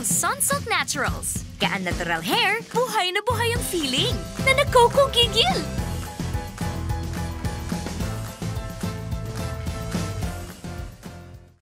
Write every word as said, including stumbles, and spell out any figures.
Sunsilk Naturals. Kaya ang natural hair, buhay na buhay ang feeling na nagkukugigil.